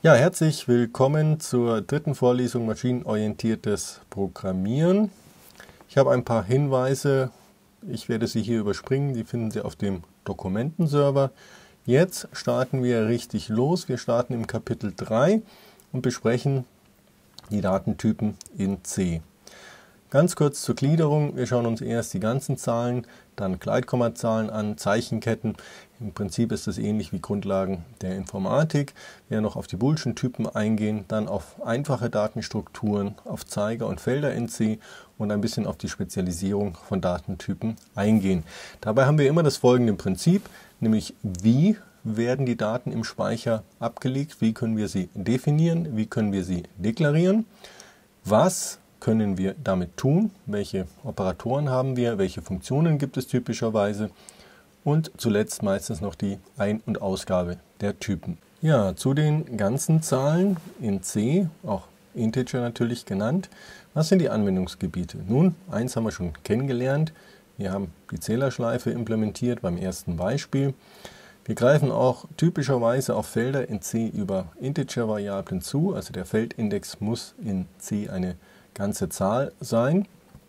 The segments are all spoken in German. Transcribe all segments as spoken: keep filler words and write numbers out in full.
Ja, herzlich willkommen zur dritten Vorlesung Maschinenorientiertes Programmieren. Ich habe ein paar Hinweise, ich werde sie hier überspringen, die finden Sie auf dem Dokumentenserver. Jetzt starten wir richtig los. Wir starten im Kapitel drei und besprechen die Datentypen in C. Ganz kurz zur Gliederung. Wir schauen uns erst die ganzen Zahlen, dann Gleitkommazahlen an, Zeichenketten. Im Prinzip ist das ähnlich wie Grundlagen der Informatik. Wir werden noch auf die Boolschen Typen eingehen, dann auf einfache Datenstrukturen, auf Zeiger und Felder in C und ein bisschen auf die Spezialisierung von Datentypen eingehen. Dabei haben wir immer das folgende Prinzip, nämlich wie werden die Daten im Speicher abgelegt, wie können wir sie definieren, wie können wir sie deklarieren, was können wir damit tun, welche Operatoren haben wir, welche Funktionen gibt es typischerweise und zuletzt meistens noch die Ein- und Ausgabe der Typen. Ja, zu den ganzen Zahlen in C, auch Integer natürlich genannt. Was sind die Anwendungsgebiete? Nun, eins haben wir schon kennengelernt. Wir haben die Zählerschleife implementiert beim ersten Beispiel. Wir greifen auch typischerweise auf Felder in C über Integer-Variablen zu, also der Feldindex muss in C eine ganze Zahl sein.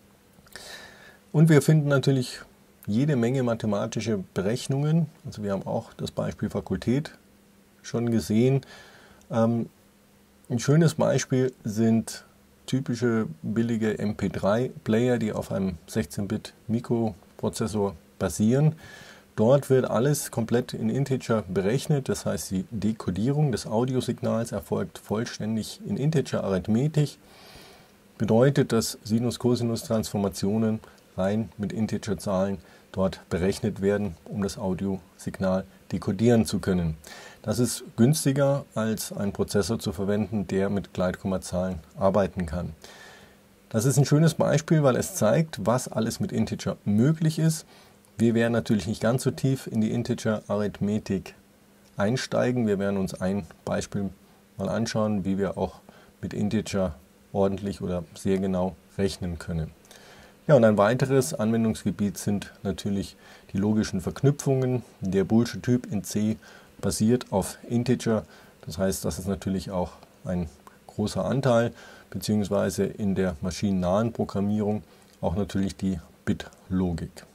Und wir finden natürlich jede Menge mathematische Berechnungen. Also wir haben auch das Beispiel Fakultät schon gesehen. Ähm, ein schönes Beispiel sind typische billige M P drei Player, die auf einem sechzehn Bit Mikroprozessor basieren. Dort wird alles komplett in Integer berechnet, das heißt die Dekodierung des Audiosignals erfolgt vollständig in Integer-Arithmetik. Bedeutet, dass Sinus-Cosinus-Transformationen rein mit Integerzahlen dort berechnet werden, um das Audiosignal dekodieren zu können. Das ist günstiger als ein Prozessor zu verwenden, der mit Gleitkommazahlen arbeiten kann. Das ist ein schönes Beispiel, weil es zeigt, was alles mit Integer möglich ist. Wir werden natürlich nicht ganz so tief in die Integer-Arithmetik einsteigen. Wir werden uns ein Beispiel mal anschauen, wie wir auch mit Integer ordentlich oder sehr genau rechnen können. Ja, und ein weiteres Anwendungsgebiet sind natürlich die logischen Verknüpfungen. Der Boolsche Typ in C basiert auf Integer. Das heißt, das ist natürlich auch ein großer Anteil, beziehungsweise in der maschinennahen Programmierung auch natürlich die Bitlogik.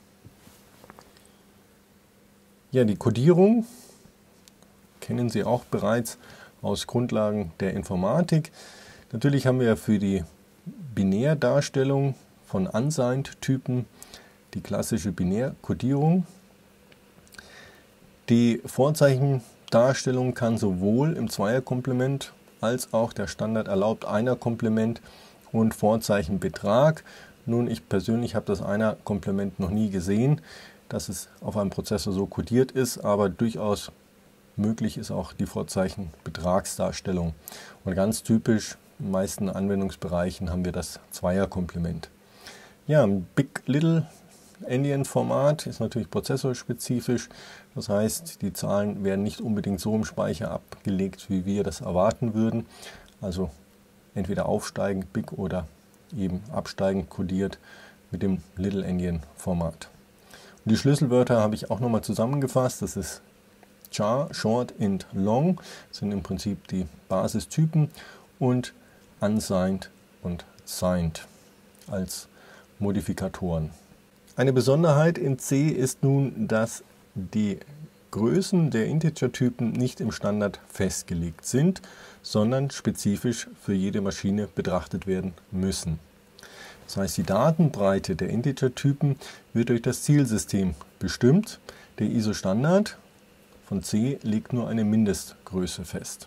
Ja, die Codierung kennen Sie auch bereits aus Grundlagen der Informatik. Natürlich haben wir für die Binärdarstellung von Unsigned-Typen die klassische Binärkodierung. Die Vorzeichendarstellung kann sowohl im Zweierkomplement als auch der Standard erlaubt Einer-Komplement und Vorzeichenbetrag. Nun, ich persönlich habe das Einer-Komplement noch nie gesehen, dass es auf einem Prozessor so kodiert ist, aber durchaus möglich ist auch die Vorzeichenbetragsdarstellung. Und ganz typisch in den meisten Anwendungsbereichen haben wir das Zweierkomplement. Ja, ein Big-Little-Endian-Format ist natürlich prozessorspezifisch. Das heißt, die Zahlen werden nicht unbedingt so im Speicher abgelegt, wie wir das erwarten würden. Also entweder aufsteigend Big oder eben absteigend kodiert mit dem Little-Endian-Format. Und die Schlüsselwörter habe ich auch nochmal zusammengefasst. Das ist Char, Short und Long, das sind im Prinzip die Basistypen, und Unsigned und Signed als Modifikatoren. Eine Besonderheit in C ist nun, dass die Größen der Integertypen nicht im Standard festgelegt sind, sondern spezifisch für jede Maschine betrachtet werden müssen. Das heißt, die Datenbreite der Integertypen wird durch das Zielsystem bestimmt. Der I S O-Standard von C legt nur eine Mindestgröße fest.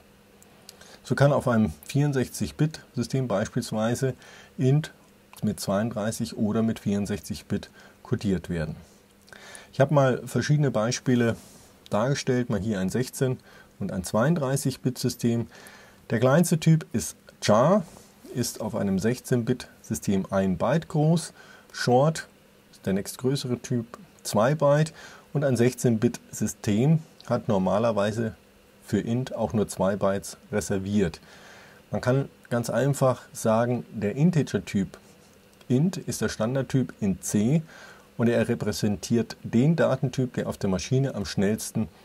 So kann auf einem vierundsechzig Bit System beispielsweise int mit zweiunddreißig oder mit vierundsechzig Bit kodiert werden. Ich habe mal verschiedene Beispiele dargestellt, mal hier ein sechzehn und ein zweiunddreißig Bit System. Der kleinste Typ ist Char, ist auf einem sechzehn Bit System ein Byte groß, Short ist der nächstgrößere Typ zwei Byte und ein sechzehn Bit System hat normalerweise für int auch nur zwei Bytes reserviert. Man kann ganz einfach sagen, der Integer-Typ int ist der Standardtyp in C und er repräsentiert den Datentyp, der auf der Maschine am schnellsten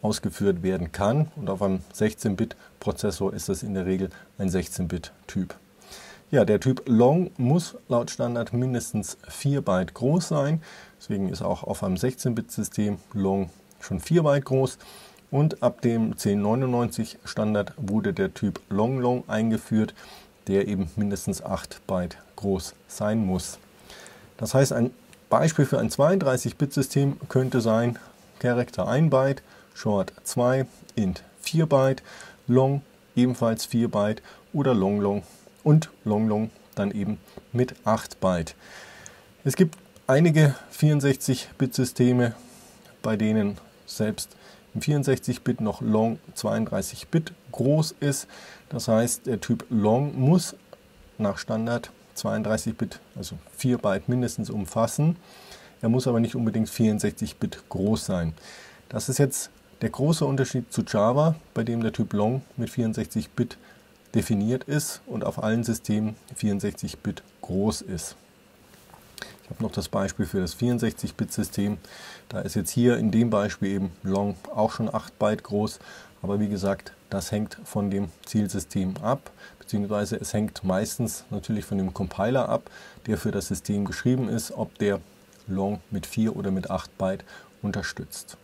ausgeführt werden kann. Und auf einem sechzehn Bit Prozessor ist das in der Regel ein sechzehn Bit Typ. Ja, der Typ Long muss laut Standard mindestens vier Byte groß sein. Deswegen ist auch auf einem sechzehn Bit System Long schon vier Byte groß. Und ab dem zehn neunundneunzig Standard wurde der Typ Long Long eingeführt, der eben mindestens acht Byte groß sein muss. Das heißt, ein Beispiel für ein zweiunddreißig Bit System könnte sein Character ein Byte, Short zwei, Int vier Byte, Long ebenfalls vier Byte oder Long Long und Long Long dann eben mit acht Byte. Es gibt einige vierundsechzig Bit Systeme, bei denen selbst im vierundsechzig Bit noch Long zweiunddreißig Bit groß ist. Das heißt, der Typ Long muss nach Standard zweiunddreißig Bit, also vier Byte mindestens umfassen. Er muss aber nicht unbedingt vierundsechzig Bit groß sein. Das ist jetzt der große Unterschied zu Java, bei dem der Typ Long mit vierundsechzig Bit definiert ist und auf allen Systemen vierundsechzig Bit groß ist. Ich habe noch das Beispiel für das vierundsechzig Bit System. Da ist jetzt hier in dem Beispiel eben Long auch schon acht Byte groß. Aber wie gesagt, das hängt von dem Zielsystem ab, beziehungsweise es hängt meistens natürlich von dem Compiler ab, der für das System geschrieben ist, ob der Long mit vier oder mit acht Byte unterstützt.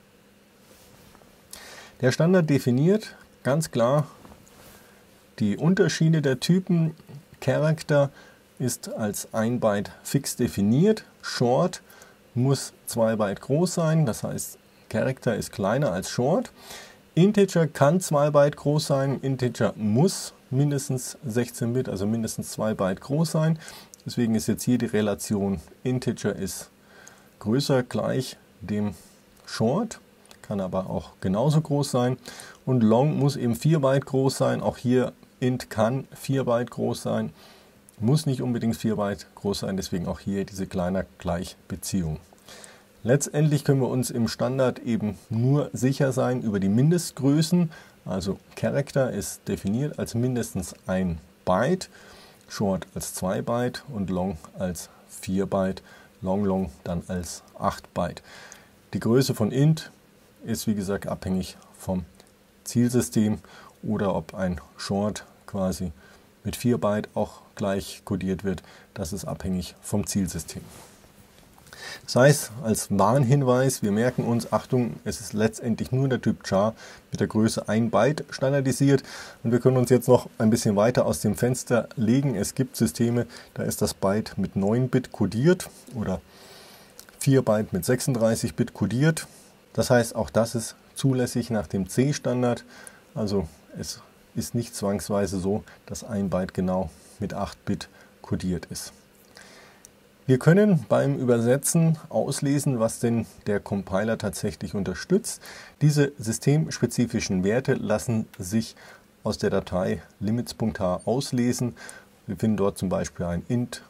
Der Standard definiert ganz klar die Unterschiede der Typen. Character ist als ein Byte fix definiert. Short muss zwei Byte groß sein, das heißt Character ist kleiner als Short. Integer kann zwei Byte groß sein, Integer muss mindestens sechzehn Bit, also mindestens zwei Byte groß sein. Deswegen ist jetzt hier die Relation Integer ist größer gleich dem Short, kann aber auch genauso groß sein. Und Long muss eben vier Byte groß sein, auch hier Int kann vier Byte groß sein, muss nicht unbedingt vier Byte groß sein, deswegen auch hier diese kleiner Gleichbeziehung. Letztendlich können wir uns im Standard eben nur sicher sein über die Mindestgrößen. Also Character ist definiert als mindestens ein Byte, Short als zwei Byte und Long als vier Byte, Long Long dann als acht Byte. Die Größe von Int ist wie gesagt abhängig vom Zielsystem oder ob ein Short quasi mit vier Byte auch gleich kodiert wird. Das ist abhängig vom Zielsystem. Das heißt, als Warnhinweis, wir merken uns, Achtung, es ist letztendlich nur der Typ Char mit der Größe ein Byte standardisiert. Und wir können uns jetzt noch ein bisschen weiter aus dem Fenster legen. Es gibt Systeme, da ist das Byte mit neun Bit kodiert oder vier Byte mit sechsunddreißig Bit kodiert. Das heißt, auch das ist zulässig nach dem C-Standard. Also es ist nicht zwangsweise so, dass ein Byte genau mit acht Bit kodiert ist. Wir können beim Übersetzen auslesen, was denn der Compiler tatsächlich unterstützt. Diese systemspezifischen Werte lassen sich aus der Datei limits.h auslesen. Wir finden dort zum Beispiel ein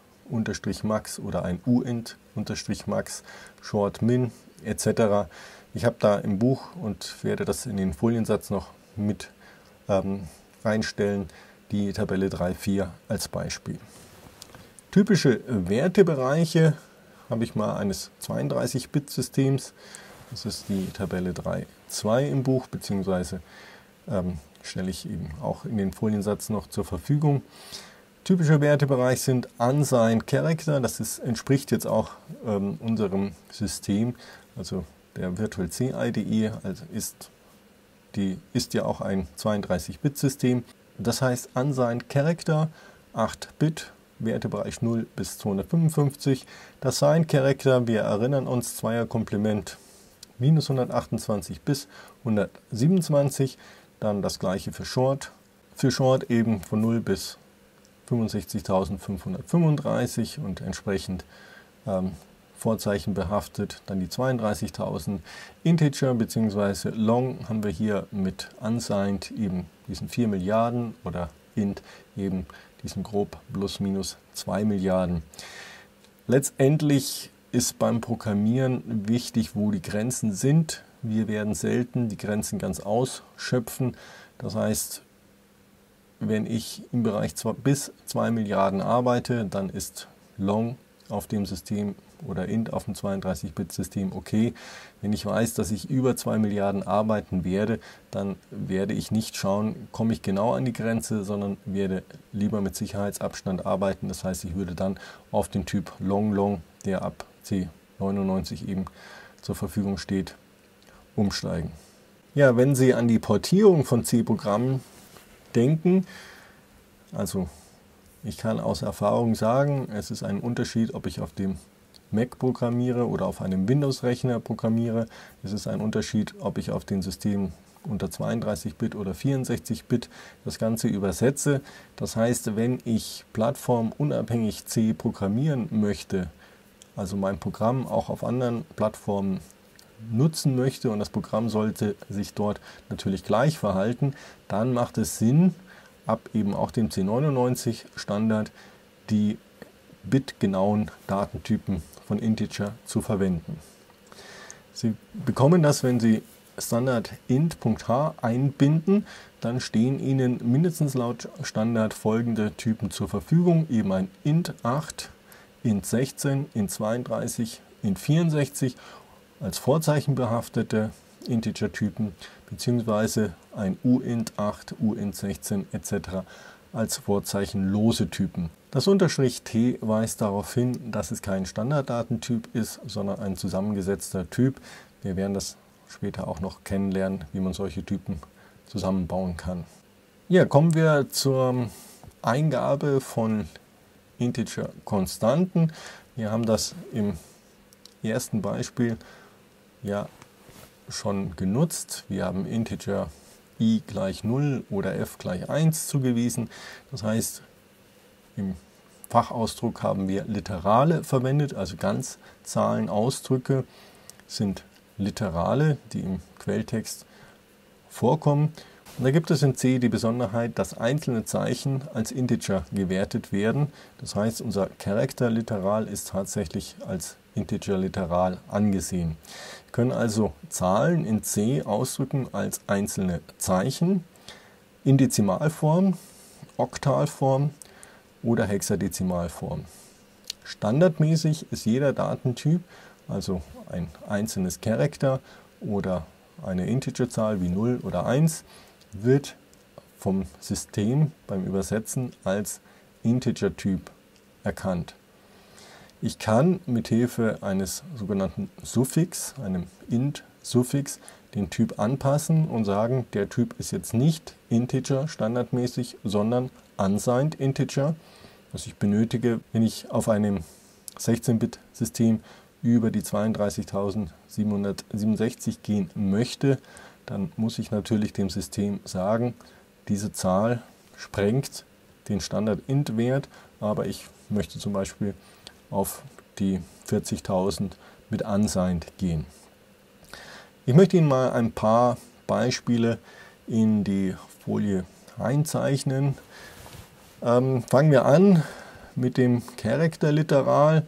int-max oder ein uint-max, short min et cetera. Ich habe da im Buch und werde das in den Foliensatz noch mit ähm, reinstellen, die Tabelle drei Punkt vier als Beispiel. Typische Wertebereiche habe ich mal eines zweiunddreißig Bit Systems. Das ist die Tabelle drei Punkt zwei im Buch, beziehungsweise ähm, stelle ich eben auch in den Foliensatz noch zur Verfügung. Typische Wertebereich sind Unsigned Character. Das ist, entspricht jetzt auch ähm, unserem System, also der Virtual C I D E, also ist, die ist ja auch ein zweiunddreißig Bit System. Das heißt Unsigned Character, acht Bit, Wertebereich null bis zweihundertfünfundfünfzig. Das Signed Character, wir erinnern uns, Zweierkomplement minus hundertachtundzwanzig bis hundertsiebenundzwanzig. Dann das gleiche für Short. Für Short eben von null bis fünfundsechzigtausendfünfhundertfünfunddreißig und entsprechend ähm, Vorzeichen behaftet. Dann die zweiunddreißigtausend. Integer bzw. Long haben wir hier mit Unsigned eben diesen vier Milliarden oder Int eben diesen grob plus minus zwei Milliarden. Letztendlich ist beim Programmieren wichtig, wo die Grenzen sind. Wir werden selten die Grenzen ganz ausschöpfen. Das heißt, wenn ich im Bereich bis zwei Milliarden arbeite, dann ist Long auf dem System oder int auf dem zweiunddreißig Bit System okay. Wenn ich weiß, dass ich über zwei Milliarden arbeiten werde, dann werde ich nicht schauen, komme ich genau an die Grenze, sondern werde lieber mit Sicherheitsabstand arbeiten. Das heißt, ich würde dann auf den Typ Long Long, der ab C neunundneunzig eben zur Verfügung steht, umsteigen. Ja, wenn Sie an die Portierung von C-Programmen denken, also ich kann aus Erfahrung sagen, es ist ein Unterschied, ob ich auf dem Mac programmiere oder auf einem Windows-Rechner programmiere. Es ist ein Unterschied, ob ich auf den Systemen unter zweiunddreißig Bit oder vierundsechzig Bit das Ganze übersetze. Das heißt, wenn ich plattformunabhängig C programmieren möchte, also mein Programm auch auf anderen Plattformen nutzen möchte und das Programm sollte sich dort natürlich gleich verhalten, dann macht es Sinn, ab eben auch dem C neunundneunzig Standard die bitgenauen Datentypen von Integer zu verwenden. Sie bekommen das, wenn Sie Standard int.h einbinden, dann stehen Ihnen mindestens laut Standard folgende Typen zur Verfügung, eben ein int acht, int sechzehn, int zweiunddreißig, int vierundsechzig als vorzeichenbehaftete Integer-Typen beziehungsweise ein uint acht, uint sechzehn et cetera als vorzeichenlose Typen. Das Unterstrich T weist darauf hin, dass es kein Standarddatentyp ist, sondern ein zusammengesetzter Typ. Wir werden das später auch noch kennenlernen, wie man solche Typen zusammenbauen kann. Ja, kommen wir zur Eingabe von Integer-Konstanten. Wir haben das im ersten Beispiel ja schon genutzt. Wir haben Integer i gleich null oder f gleich eins zugewiesen. Das heißt, im Fachausdruck haben wir Literale verwendet, also Ganzzahlenausdrücke sind Literale, die im Quelltext vorkommen. Und da gibt es in C die Besonderheit, dass einzelne Zeichen als Integer gewertet werden. Das heißt, unser Charakterliteral ist tatsächlich als Integerliteral angesehen. Wir können also Zahlen in C ausdrücken als einzelne Zeichen in Dezimalform, Oktalform oder Hexadezimalform. Standardmäßig ist jeder Datentyp, also ein einzelnes Charakter oder eine Integerzahl wie null oder eins, wird vom System beim Übersetzen als Integer-Typ erkannt. Ich kann mithilfe eines sogenannten Suffix, einem int-Suffix, den Typ anpassen und sagen, der Typ ist jetzt nicht Integer standardmäßig, sondern unsigned Integer, was ich benötige, wenn ich auf einem sechzehn Bit System über die zweiunddreißigtausendsiebenhundertsiebenundsechzig gehen möchte, dann muss ich natürlich dem System sagen, diese Zahl sprengt den Standard-Int-Wert, aber ich möchte zum Beispiel auf die vierzigtausend mit unsigned gehen. Ich möchte Ihnen mal ein paar Beispiele in die Folie einzeichnen. Ähm, fangen wir an mit dem Charakterliteral.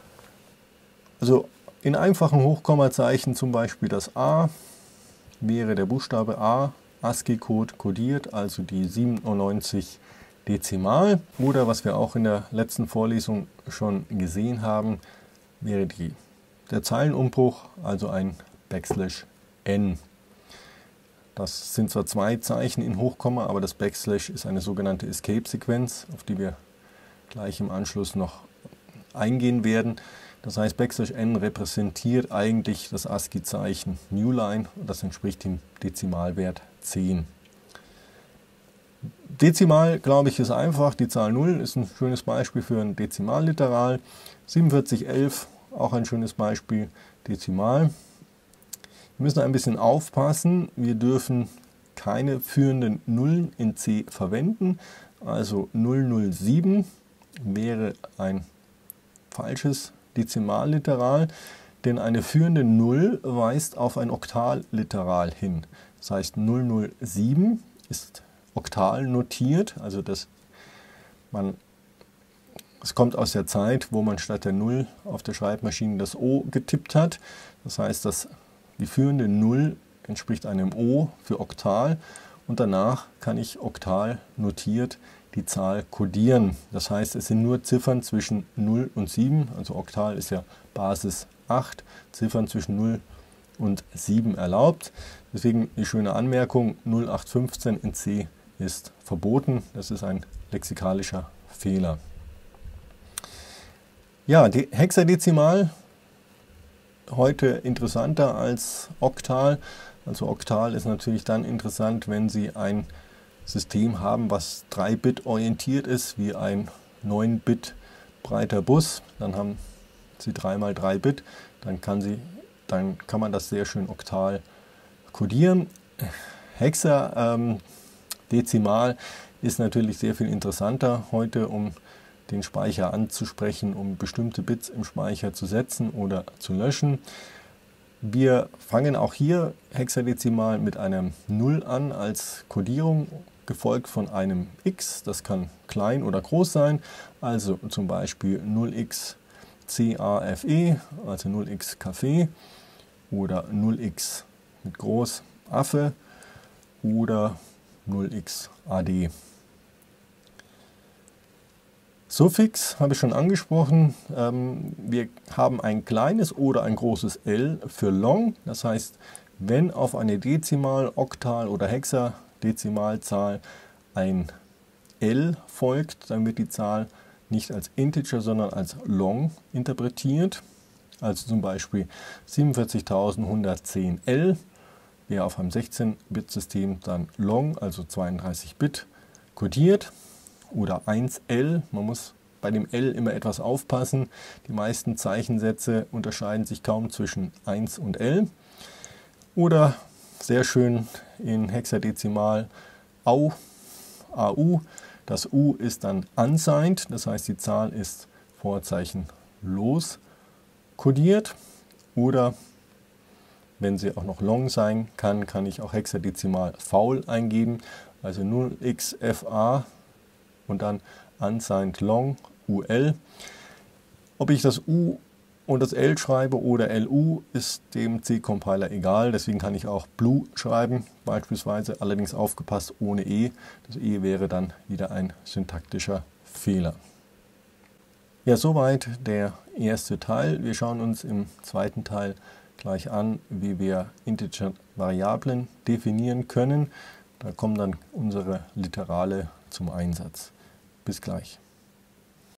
Also in einfachen Hochkommazeichen zum Beispiel das A wäre der Buchstabe A ASCII-Code kodiert, also die siebenundneunzig Dezimal. Oder was wir auch in der letzten Vorlesung schon gesehen haben, wäre die, der Zeilenumbruch, also ein Backslash N. Das sind zwar zwei Zeichen in Hochkomma, aber das Backslash ist eine sogenannte Escape-Sequenz, auf die wir gleich im Anschluss noch eingehen werden. Das heißt, Backslash N repräsentiert eigentlich das ASCII-Zeichen Newline und das entspricht dem Dezimalwert zehn. Dezimal, glaube ich, ist einfach. Die Zahl null ist ein schönes Beispiel für ein Dezimalliteral. siebenundvierzig elf, auch ein schönes Beispiel, Dezimal. Wir müssen ein bisschen aufpassen. Wir dürfen keine führenden Nullen in C verwenden. Also null null sieben wäre ein falsches Dezimalliteral, denn eine führende Null weist auf ein Oktalliteral hin. Das heißt, null null sieben ist oktal notiert, also das, man, es kommt aus der Zeit, wo man statt der Null auf der Schreibmaschine das O getippt hat. Das heißt, dass die führende Null entspricht einem O für Oktal und danach kann ich oktal notiert die Zahl kodieren. Das heißt, es sind nur Ziffern zwischen null und sieben, also Oktal ist ja Basis acht, Ziffern zwischen null und sieben erlaubt. Deswegen die schöne Anmerkung, null acht fünfzehn in C ist verboten. Das ist ein lexikalischer Fehler. Ja, die Hexadezimal, heute interessanter als Oktal. Also Oktal ist natürlich dann interessant, wenn Sie ein System haben, was drei Bit orientiert ist, wie ein neun Bit breiter Bus. Dann haben Sie drei mal drei Bit, dann kann, Sie, dann kann man das sehr schön oktal kodieren. Hexadezimal ähm, ist natürlich sehr viel interessanter heute, um den Speicher anzusprechen, um bestimmte Bits im Speicher zu setzen oder zu löschen. Wir fangen auch hier hexadezimal mit einem null an als Kodierung, gefolgt von einem X. Das kann klein oder groß sein, also zum Beispiel null x C A F E, also null x Kaffee, oder null x mit groß Affe oder null x A D. Suffix habe ich schon angesprochen. Wir haben ein kleines oder ein großes L für Long. Das heißt, wenn auf eine Dezimal-, Oktal- oder Hexadezimalzahl ein L folgt, dann wird die Zahl nicht als Integer, sondern als Long interpretiert. Also zum Beispiel siebenundvierzigtausendeinhundertzehn L wäre auf einem sechzehn Bit System dann Long, also zweiunddreißig Bit, kodiert. Oder eins L, man muss bei dem L immer etwas aufpassen. Die meisten Zeichensätze unterscheiden sich kaum zwischen eins und L. Oder sehr schön in Hexadezimal A U, A U. Das U ist dann unsigned, das heißt die Zahl ist vorzeichenlos kodiert. Oder wenn sie auch noch long sein kann, kann ich auch hexadezimal faul eingeben, also null x F A und dann unsigned long U L. Ob ich das U und das L schreibe oder L U, ist dem C-Compiler egal. Deswegen kann ich auch blue schreiben, beispielsweise, allerdings aufgepasst ohne E. Das E wäre dann wieder ein syntaktischer Fehler. Ja, soweit der erste Teil. Wir schauen uns im zweiten Teil gleich an, wie wir Integer-Variablen definieren können. Da kommen dann unsere Literale zum Einsatz. Bis gleich.